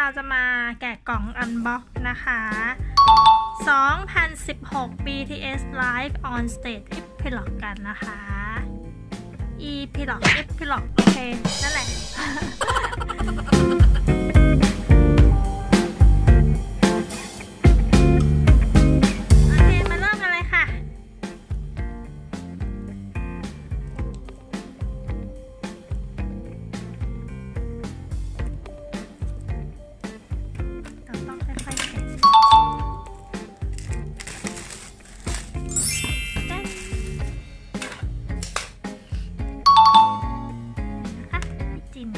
เราจะมาแกะกล่องอันบ็อกนะคะ2016 BTS Live on Stage EPILOGUE กันนะคะ EPILOGUE โอเคนั่นแหละ โอเคมาเริ่มกันเลยค่ะต้องค่อยๆแกะจิ้ม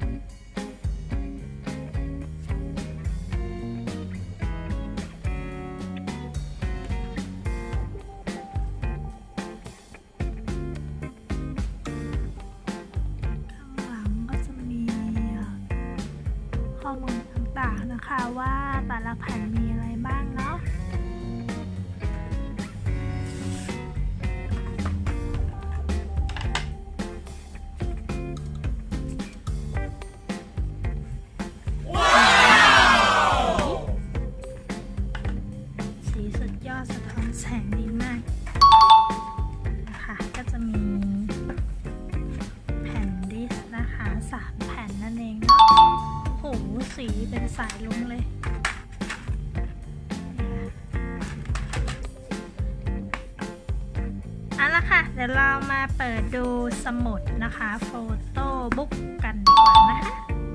ข้อมูลต่างๆนะคะว่าแต่ละแผ่นมีอะไรบ้างเนาะสีสุดยอดสะท้อนแสงดีมากนะคะก็จะมีแผ่นดิสก์นะคะ3แผ่นนั่นเองเนาะโหสีเป็นสายลุ้งเลยเอาละค่ะเดี๋ยวเรามาเปิดดูสมุดนะคะโฟโต้บุ๊กกันดีกว่านะคะ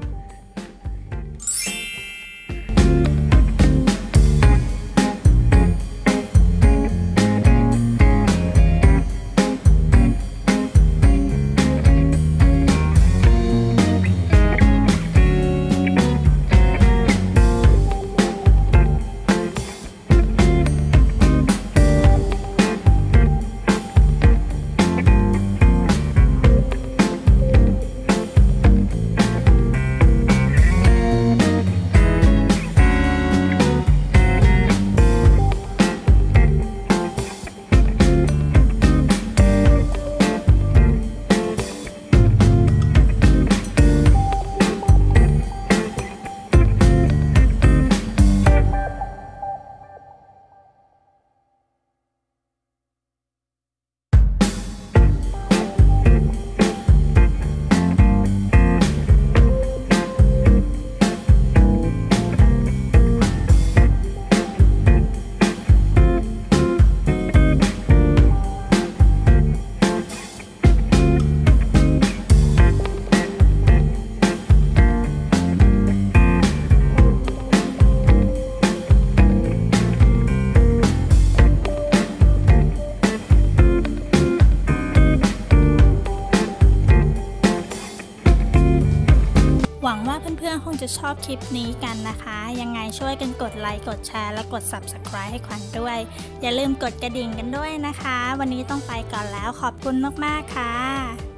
หวังว่าเพื่อนๆคงจะชอบคลิปนี้กันนะคะยังไงช่วยกันกดไลค์กดแชร์และกด Subscribe ให้ขวัญด้วยอย่าลืมกดกระดิ่งกันด้วยนะคะวันนี้ต้องไปก่อนแล้วขอบคุณมากๆค่ะ